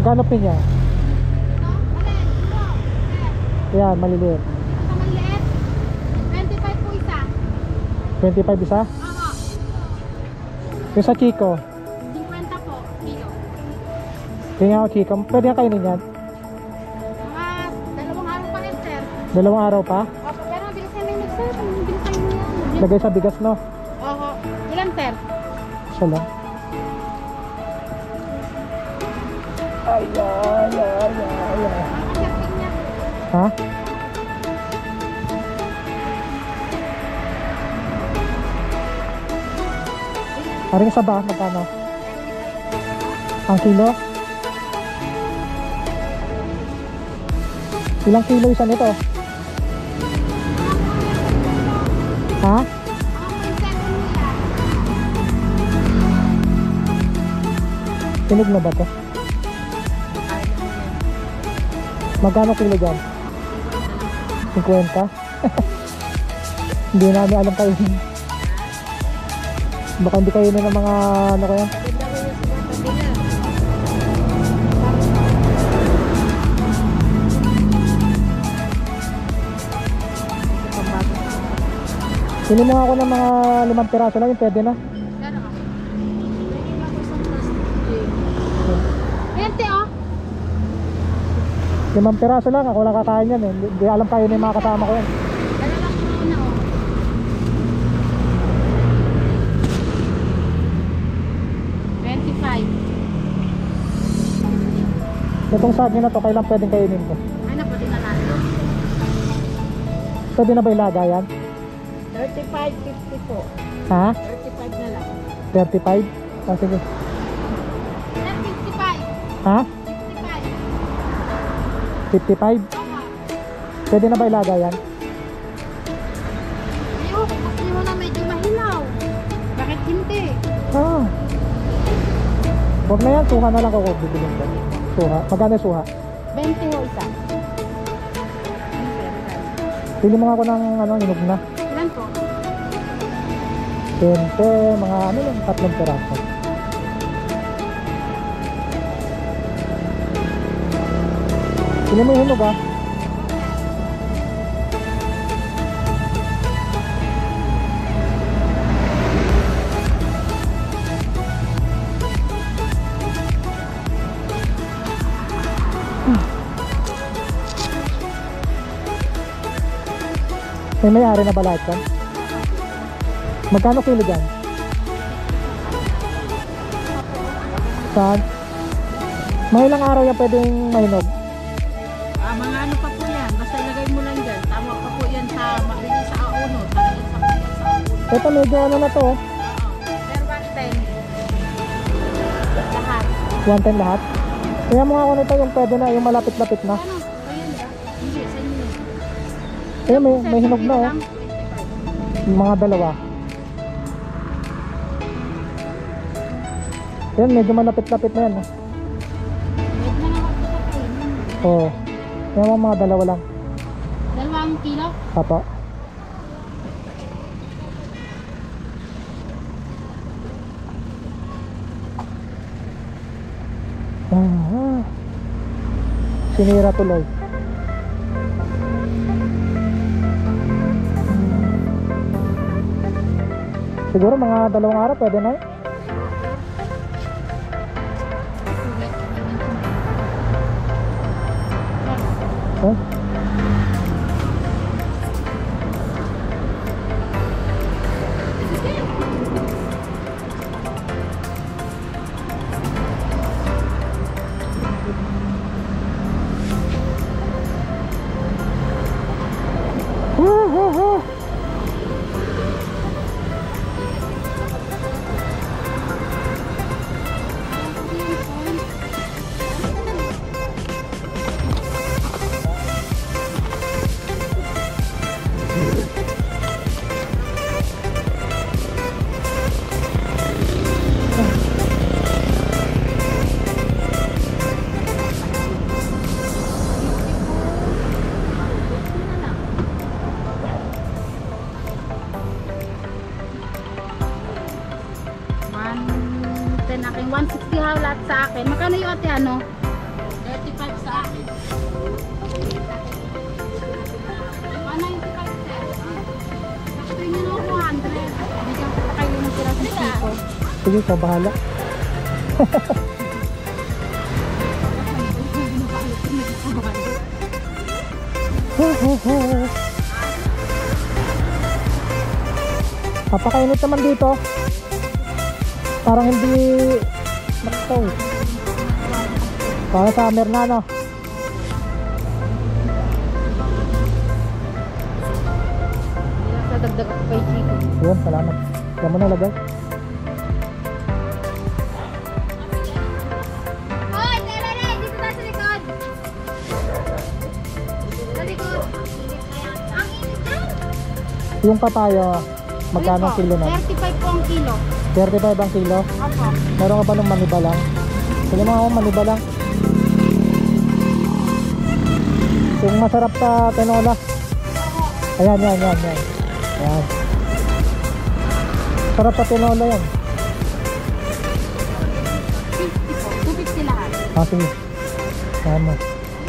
Magkano pinya? Yan, maliliit. Sa maliit, 25 po isa. 25 isa? Oo. Yung sa Chico? 50 po, kilo. Kaya ako Chico, pwede nga kainin yan? Mga 2 araw pa rin, sir. 2 araw pa? Opo, pero bilisan na yun, sir. Bilisan mo yan. Lagay sa bigas, no? Oo. Ilan, sir? Isa lang. Ay. Ang kasing niya. Ha? Aring saba, magkano? Ang kilo? Ilang kilo isa nito? Ha? Ang 0.7 nila. Tinig na ba to? Magkano kilo dyan? 50? Hindi namin alam kayo. Baka hindi kayo na ng mga ano kaya? Pili mo ako ng mga 5 piraso lang, yung pwede na. Ayan, te, oh. 5 piraso lang, ako lang kakain yan eh. Hindi alam kayo na yung mga kasama ko yan. Dala lang po na, oh. Itong saging na to, kailan pwedeng kainin ko? Ano po din na natin? Pwede na ba ilaga yan? 35.50 po. Ha? 35 na lang. 35? Ah, sige. 55. Ha? 55? 55. Oo. Pwede na ba ilaga yan? Ayun, kasi mo na medyo mahilaw. Bakit hindi? Ah. Huwag na yan, suha na lang ako bibilin ko. Suha. Magkano yung suha? 20 ho isa. Pili mo nga ako ng ano, hinog na. Ilan po? 20, mga ano lang, 3 piraso. Pili mo yung hinog ah. May-ari na ba lahat yan? Magkano kilo dyan? Saan? Mga ilang araw yan pwedeng mahinog? Mga ano pa po yan. Basta ilagay mo lang dyan. Tama pa po yan sa mabili sa auno. Talagang sa auno. Ito medyo ano na to. Oo. Pero 110. Lahat. 110 lahat. Kaya mo nga ako nito yung pwede na, yung malapit-lapit na. Ano? Ayun ba? Hindi, sa inyo. Kaya may hinog na oh. Yung mga dalawa. Yan, medyo malapit-lapit na yan. Wait na lang ako sa kainin. Oo. Yan mga dalawa lang. 2 kilo? Papa. Sinira tuloy. Siguro mga 2 araw pwede na eh. Huh? Aking 160 ha lahat sa akin. Magkano yung ate ano? sige, ikaw bahala. Napakainit naman dito. Parang hindi nakataw. Parang summer na, no? Nadagdag ako kay Chico. Yun, salamat. Diyan mo na lagay. Hoy, tara na! Dito tayo sa likod! Sa likod! Ang init yan! Yung papaya, magkano Ito, kilo na? 35 po ang kilo. 35 ang kilo? Opo. Meron ka ba ng manibalang? Sige mo ako, manibalang. Yung masarap sa tinola. Ayan, yan. Ayan. Sarap sa tinola yan. 50 po. 250 lahat. Ah, sige. Ayan mo.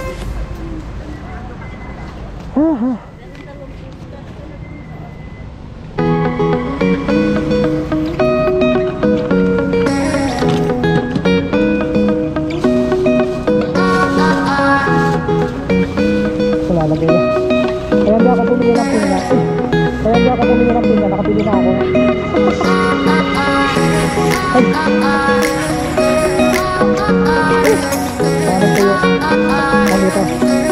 Lalagay na. Kaya hindi ako bumili ng pinya. Nakabili na ako. Ay! Paano po yun? Ano ito?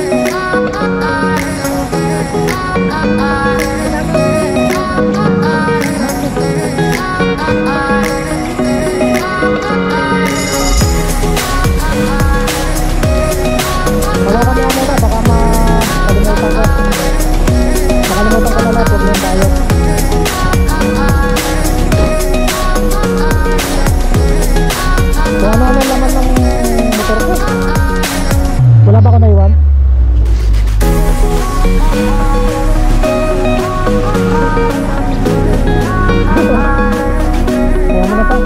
Wala kami ano na, baka makalimutan ko. Nakalimutan ko na lang, problem tayo. Kung ano naman ng motor ko. Wala ba ako naiwan? Kaya mo na pa.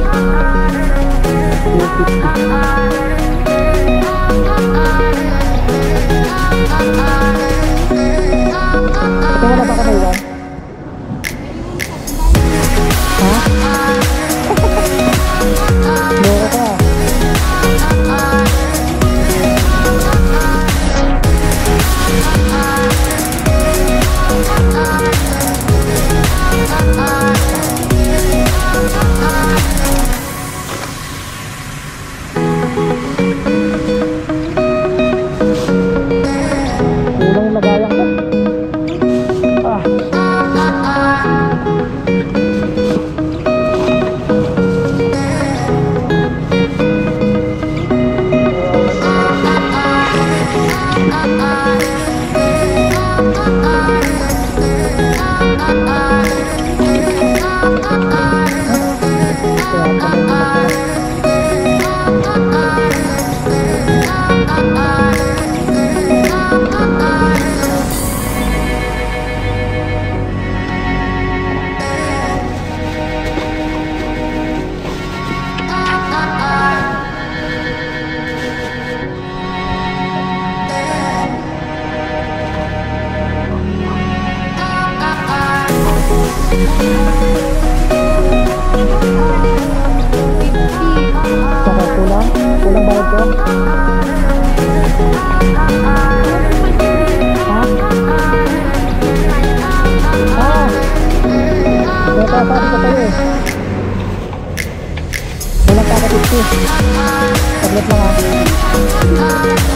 250. Ito wala ba ako naiwan? Ha? Loro ka. Kulang yung lagayan ko. Saka kulang bayad ko. Ha? Natasabi ko tayo eh. Walang kaka 50. Tablet lang ha.